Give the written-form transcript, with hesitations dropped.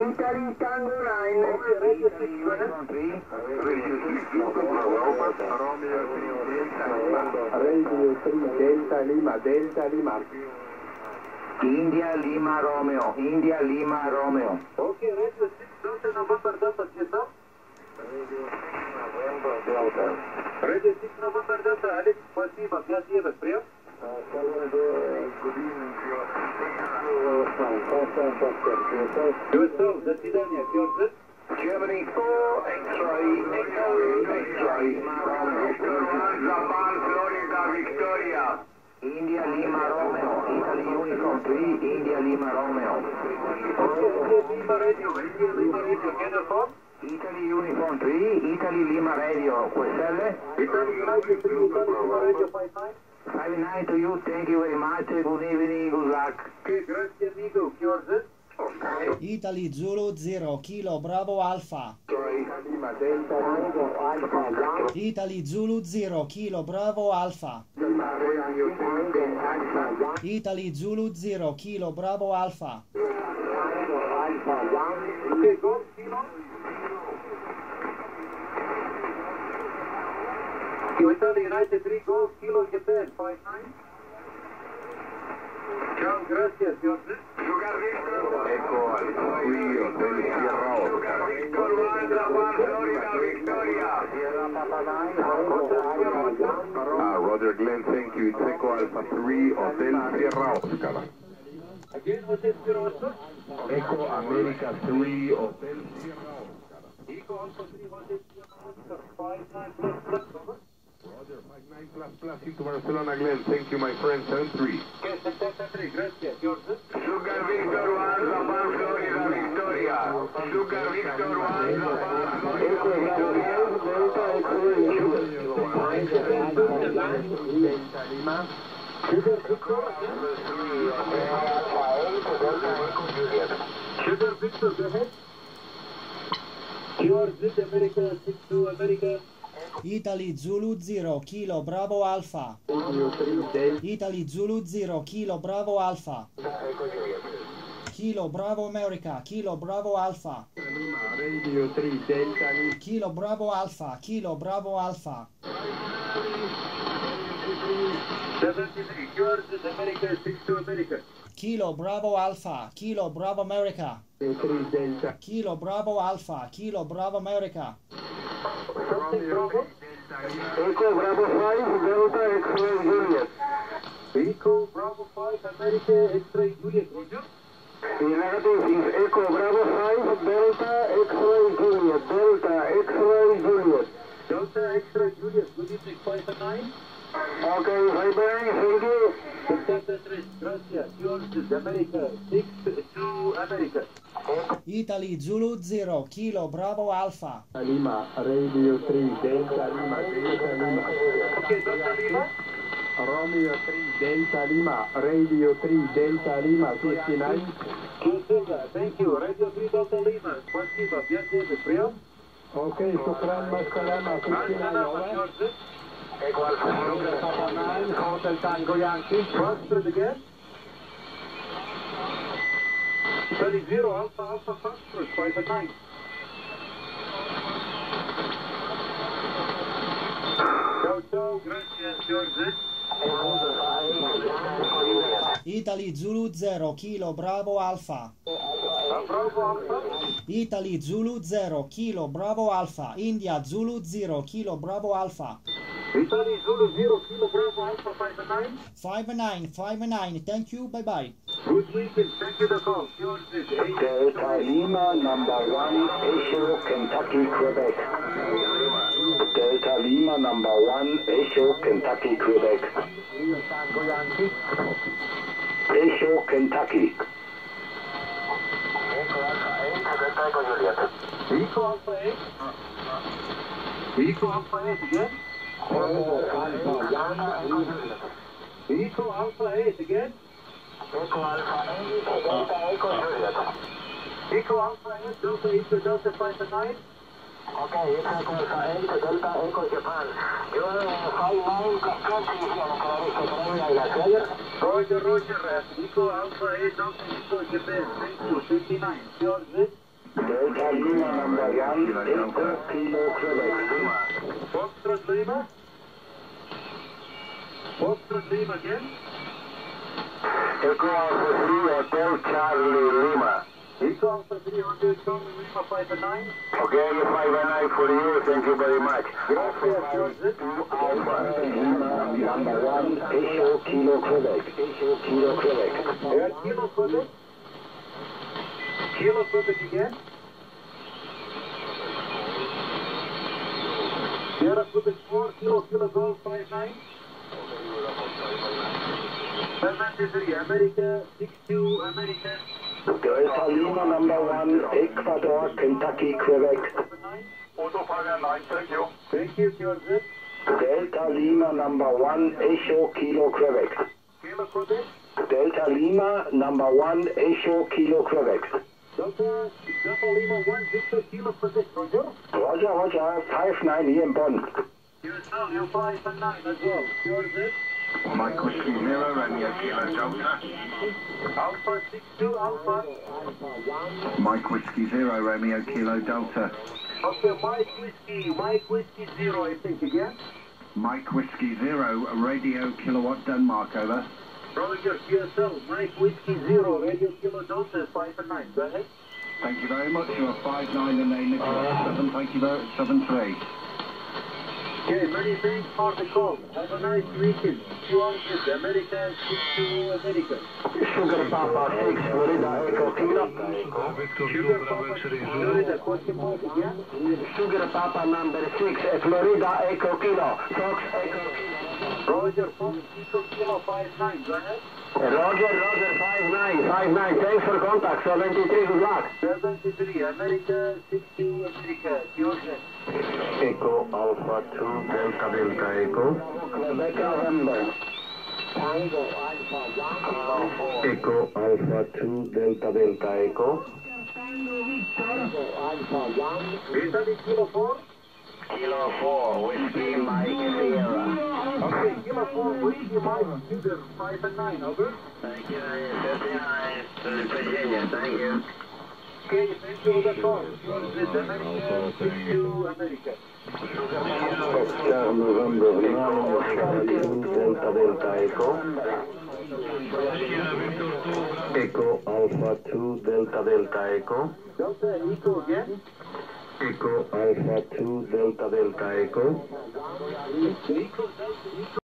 Italy Tango 9. Radio 6 Delta Lima, Delta Lima. India Lima Romeo, India Lima Romeo. Okay, Radio 6 Delta November Delta, Cheta. Radio 6 November Delta, Alex, спасибо, 5-9, прием. Yourself, до свидания, George. Germany 4, X-ray, Echo, X-ray, Japan, Florida, Victoria. India Lima Romeo, Italy Uniform 3, India Lima Romeo. Okay, India Lima Radio, uniform. Italy Uniform 3, Italy Lima Radio, QSL. Italy Radio 3, Italy Lima Radio 59. 59 to you, thank you very much, good evening, good luck. Okay, grazie amigo, George. Italy Zulu 0, Kilo Bravo Alpha. Lima Delta Tango Alpha 1. Italy Zulu 0, Kilo Bravo Alpha. Lima Radio Tango Alpha 1. Italy Zulu 0, Kilo Bravo Alpha. Tango Alpha 1. Okay, go, Kilo. Italy United 3 Golf Kilo Japan 59. Ciao, gracias, George. Echo Alpha 3, Hotel Sierra Oscar. Victor 1, Japan, Florida, Victoria. Sierra Papa 9, Hotel Alpha 1. Roger Glenn, thank you. It's Echo Alpha 3, Hotel Sierra Oscar. Again, Hotel Sierra Oscar. Echo America 3, Hotel Sierra Oscar. Echo Alpha 3, Hotel Sierra Oscar 59++, over. Roger, 59++ into Barcelona, Glenn. Thank you, my friend. 7-3. Okay, 73, gracias, George. Sugar Victor 1, Japan, Florida, Victoria. Sugar Victor 1, Japan, Florida, Victoria. Sugar Victor, go ahead. George, America 6-2, America. Italy Zulu 0, Kilo Bravo Alpha. Italy Zulu 0, Kilo Bravo Alpha. Kilo Bravo America, Kilo Bravo Alpha. Radio 3 Delta Lima. Kilo Bravo Alpha, Kilo Bravo Alpha. 73, George, America 6-2, America. Kilo Bravo Alpha, Kilo Bravo America. 3 Delta. Kilo Bravo Alpha, Kilo Bravo America. Something Bravo. Echo Bravo 5, Delta X-Ray Juliet. Echo Bravo 5, America X-Ray Juliet, Roger. The negative is Echo Bravo 5, Delta X-Ray Juliet. Delta X-Ray Juliet. Delta X-Ray Juliet, good evening, 5 and 9. Okay, bye-bye, thank you. 73, gracias, George, America, 6-2, America. Italy Zulu 0, Kilo Bravo Alpha. Lima, Radio 3, Delta Lima, Delta Lima. Okay, Delta Lima. Romeo 3, Delta Lima, Radio 3, Delta Lima, 59. Thank you, Radio 3, Delta Lima. Спасибо, 5-9, прием. Okay, شكرا, مسلامة, 59, over. Echo Alpha, Papa 9, Hotel Tango Yankee. Foxtrot again. Italy 0, Alpha, Alpha, Foxtrot, 5 and 9. Ciao, ciao, gracias, George. Italy Zulu 0, Kilo Bravo Alpha. Bravo, Alpha. Italy Zulu 0, Kilo Bravo Alpha. India Zulu 0, Kilo Bravo Alpha. Italy Zulu 0, Kilo Bravo Alpha 5 and 9. 5 and 9, 5 and 9. Thank you, bye bye. Good weekend, thank you the call. Delta Lima number 1, Echo, Kentucky, Quebec. Delta Lima number 1, Echo, Kentucky, Quebec. Tango Yankee. Echo, Kentucky. Echo Alpha 8. Echo Alpha 8 again. Echo Alpha 8 again. Echo Alpha 8, Delta Echo Juliet. Echo Alpha 8, Delta Echo Delta 5 and 9. Okay, Echo Alpha 8, Delta Echo Japan. You're 5-9 Roger, Roger. Echo Alpha 8, Delta Echo Japan. Thank you, 59. George. Delta Lima number 1, Echo Kilo Quebec. Foxtrot Lima. Foxtrot Lima again. Echo Alpha 3, Hotel Charlie Lima. Echo Alpha 3, Hotel Charlie Lima 5 and 9. Okay, 5 and 9 for you, thank you very much. Gracias, Alpha Lima number 1, Echo Kilo Quebec. Echo Kilo Quebec. Kilo Quebec. Kilo Quebec again. Sierra Quebec 4, Kilo Golf 5-9. 793, America 62, America. Delta Lima number 1, Ecuador, Kentucky, Quebec. Auto 5 and 9, thank you. Thank you, George. Delta Lima number 1, Echo Kilo Quebec. Kilo Quebec. Delta Lima number 1, Echo Kilo Quebec. Delta Lima 1, Victor Kilo Quebec, Roger. Roger, 5-9 here in Bonn. QSL, you 5 and 9 as well. George. Mike Whiskey 0, Romeo Kilo Delta. Alpha 62, Alpha. Mike Whiskey 0, Romeo Kilo Delta. Okay, Mike Whiskey 0, I think again. Mike Whiskey 0, Radio Kilowatt Denmark, over. Roger, QSL, Mike Whiskey 0, Radio Kilo Delta 5 and 9, go ahead. Thank you very much. You are 5-9 and name Nicholas 7. Thank you very 7-3. Okay, many thanks for the call. Have a nice weekend. America, 62 America. Sugar Papa 6, Florida, Echo Kilo. Sugar Papa 6, Florida, question mark again. Sugar Papa number 6, Florida, Echo Kilo. Fox, Echo Roger, Fox, Echo Kilo 5-9, go ahead. Roger, 5-9. Thanks for contact. 73, good luck. 73, America, 62 America. Georgia. Echo Alpha 2, Delta Echo. Quebec, November. Tango Alpha 1, Echo Alpha 2, Delta Echo. Tango Alpha 1, Italy, Kilo 4. Kilo 4, Whiskey Mike Sierra. Okay, Kilo 4, Whiskey Mike Sugar 5 and 9, over. Thank you, 59, Virginia, thank you. Okay, thank you for the call. Georgia, America, 62 America. Oscar November 9, Delta Echo. Echo Alpha 2, Delta Echo. Delta Echo again. Echo Alpha 2, Delta Echo. Echo, Delta Echo.